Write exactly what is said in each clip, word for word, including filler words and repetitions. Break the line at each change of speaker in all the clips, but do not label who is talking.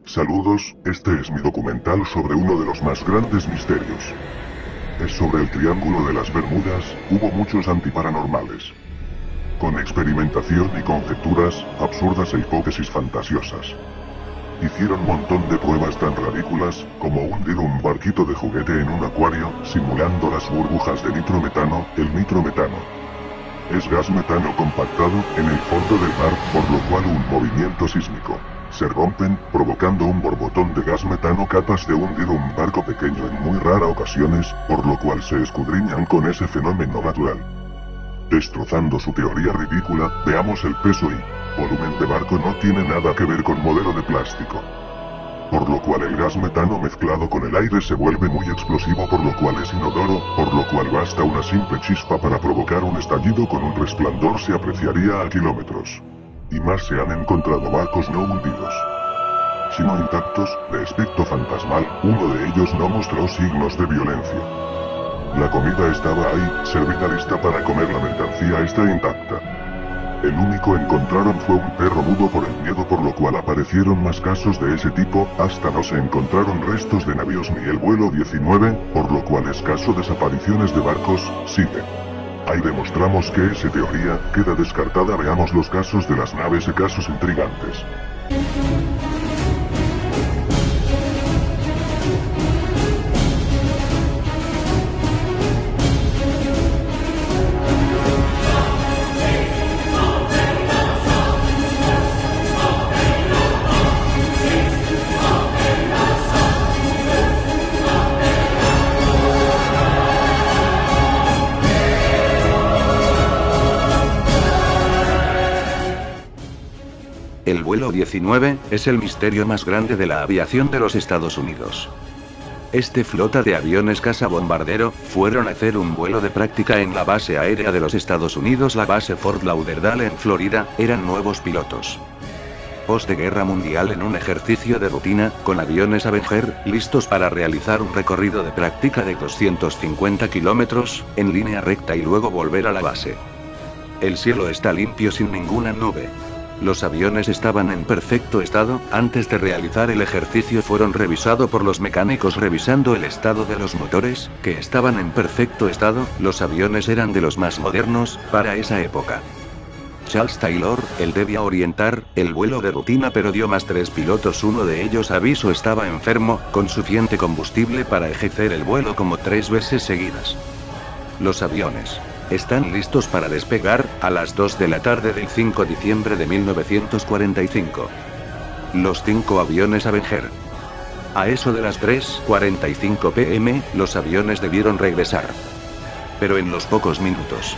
Saludos, este es mi documental sobre uno de los más grandes misterios. Es sobre el Triángulo de las Bermudas. Hubo muchos antiparanormales. Con experimentación y conjeturas, absurdas e hipótesis fantasiosas. Hicieron un montón de pruebas tan ridículas, como hundir un barquito de juguete en un acuario, simulando las burbujas de nitrometano. El nitrometano es gas metano compactado en el fondo del mar, por lo cual un movimiento sísmico se rompen, provocando un borbotón de gas metano capaz de hundir un barco pequeño en muy raras ocasiones, por lo cual se escudriñan con ese fenómeno natural. Destrozando su teoría ridícula, veamos el peso y volumen de barco no tiene nada que ver con modelo de plástico. Por lo cual el gas metano mezclado con el aire se vuelve muy explosivo, por lo cual es inodoro, por lo cual basta una simple chispa para provocar un estallido con un resplandor se apreciaría a kilómetros. Y más se han encontrado barcos no hundidos, sino intactos, de aspecto fantasmal. Uno de ellos no mostró signos de violencia. La comida estaba ahí, servida lista para comer. La mercancía está intacta. El único encontraron fue un perro mudo por el miedo, por lo cual aparecieron más casos de ese tipo, hasta no se encontraron restos de navíos ni el vuelo diecinueve, por lo cual escaso desapariciones de barcos, sigue. Ahí demostramos que esa teoría queda descartada. Veamos los casos de las naves y casos intrigantes.
El vuelo diecinueve es el misterio más grande de la aviación de los Estados Unidos. Este flota de aviones cazabombardero fueron a hacer un vuelo de práctica en la base aérea de los Estados Unidos, la base Fort Lauderdale en Florida. Eran nuevos pilotos post de guerra mundial en un ejercicio de rutina, con aviones Avenger, listos para realizar un recorrido de práctica de doscientos cincuenta kilómetros, en línea recta y luego volver a la base. El cielo está limpio sin ninguna nube. Los aviones estaban en perfecto estado. Antes de realizar el ejercicio fueron revisados por los mecánicos revisando el estado de los motores, que estaban en perfecto estado. Los aviones eran de los más modernos para esa época. Charles Taylor, él debía orientar el vuelo de rutina, pero dio más tres pilotos. Uno de ellos aviso estaba enfermo, con suficiente combustible para ejercer el vuelo como tres veces seguidas. Los aviones están listos para despegar a las dos de la tarde del cinco de diciembre de mil novecientos cuarenta y cinco. Los cinco aviones Avenger. A eso de las tres cuarenta y cinco pm, los aviones debieron regresar. Pero en los pocos minutos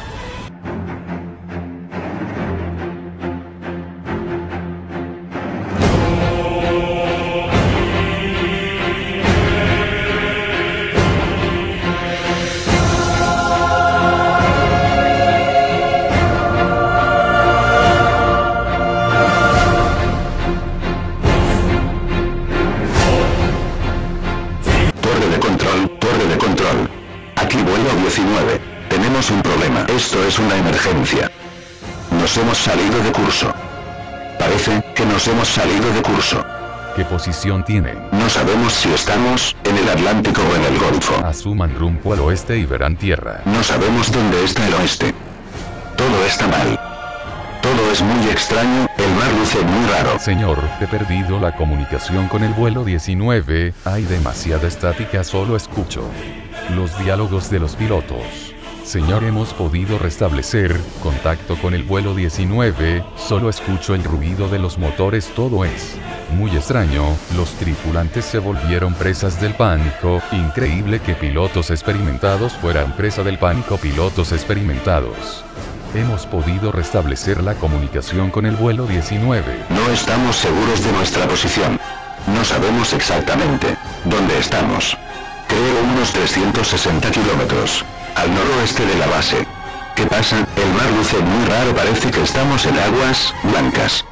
diecinueve. Tenemos un problema. Esto es una emergencia. Nos hemos salido de curso. Parece que nos hemos salido de curso.
¿Qué posición tienen?
No sabemos si estamos en el Atlántico o en el Golfo.
Asuman rumbo al oeste y verán tierra.
No sabemos dónde está el oeste. Todo está mal. Todo es muy extraño, el mar luce muy raro.
Señor, he perdido la comunicación con el vuelo diecinueve, hay demasiada estática, solo escucho los diálogos de los pilotos. Señor, hemos podido restablecer contacto con el vuelo diecinueve, solo escucho el ruido de los motores, todo es muy extraño, los tripulantes se volvieron presas del pánico, increíble que pilotos experimentados fueran presa del pánico, pilotos experimentados. Hemos podido restablecer la comunicación con el vuelo diecinueve.
No estamos seguros de nuestra posición. No sabemos exactamente dónde estamos. Creo unos trescientos sesenta kilómetros al noroeste de la base. ¿Qué pasa? El mar luce muy raro, parece que estamos en aguas blancas.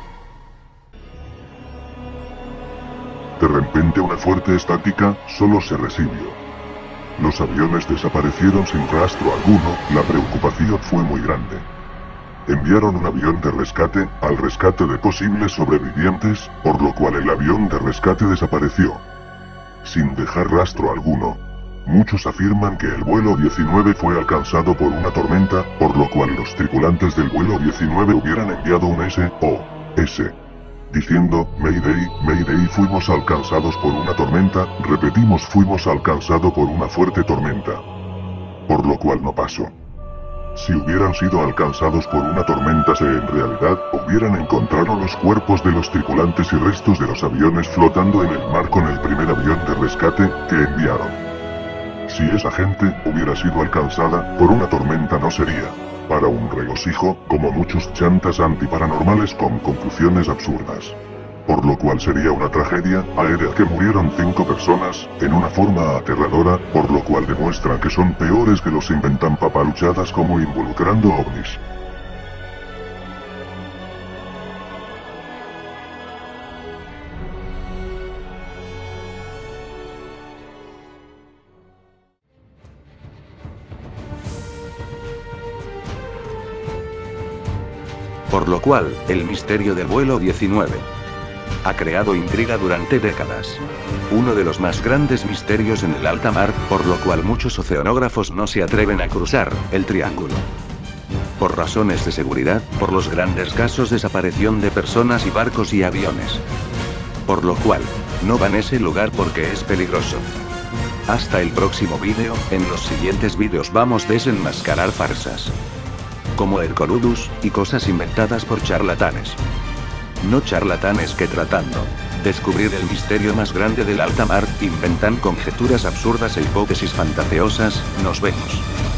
De repente una fuerte estática solo se recibió. Los aviones desaparecieron sin rastro alguno. La preocupación fue muy grande. enviaron un avión de rescate, al rescate de posibles sobrevivientes, por lo cual el avión de rescate desapareció. Sin dejar rastro alguno. Muchos afirman que el vuelo diecinueve fue alcanzado por una tormenta, por lo cual los tripulantes del vuelo diecinueve hubieran enviado un S O S. Diciendo, Mayday, Mayday, fuimos alcanzados por una tormenta, repetimos, fuimos alcanzados por una fuerte tormenta. Por lo cual no pasó. Si hubieran sido alcanzados por una tormenta, se en realidad hubieran encontrado los cuerpos de los tripulantes y restos de los aviones flotando en el mar con el primer avión de rescate que enviaron. Si esa gente hubiera sido alcanzada por una tormenta, no sería para un regocijo, como muchos chantas antiparanormales con conclusiones absurdas. Por lo cual sería una tragedia aérea que murieron cinco personas, en una forma aterradora, por lo cual demuestra que son peores que los inventan papaluchadas como involucrando ovnis.
Por lo cual, el misterio del vuelo diecinueve ha creado intriga durante décadas. Uno de los más grandes misterios en el alta mar, por lo cual muchos oceanógrafos no se atreven a cruzar el triángulo. Por razones de seguridad, por los grandes casos de desaparición de personas y barcos y aviones. Por lo cual, no van a ese lugar porque es peligroso. Hasta el próximo vídeo, en los siguientes vídeos vamos a desenmascarar farsas. Como el Coludus, y cosas inventadas por charlatanes. No charlatanes que tratando de descubrir el misterio más grande del alta mar, inventan conjeturas absurdas e hipótesis fantasiosas. Nos vemos.